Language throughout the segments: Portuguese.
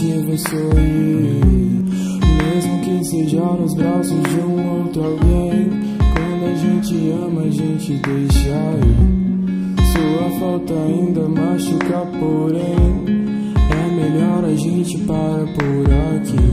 te ver sorrir, mesmo que seja nos braços de um outro alguém. Quando a gente ama, a gente deixa ir. Sua falta ainda machuca, porém é melhor a gente parar por aqui.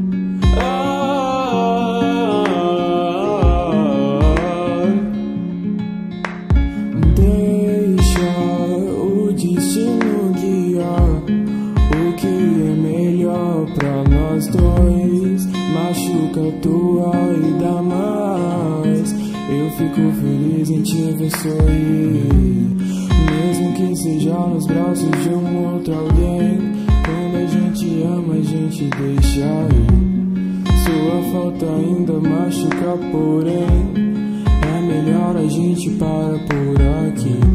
Deixa o destino guiar o que é melhor pra nós dois. Machuca tua e dá mais. Eu fico feliz em te ver sorrir, mesmo que seja nos braços de um outro alguém. Quando a gente ama, a gente deixa ir. Sua falta ainda machuca, porém é melhor a gente parar por aqui.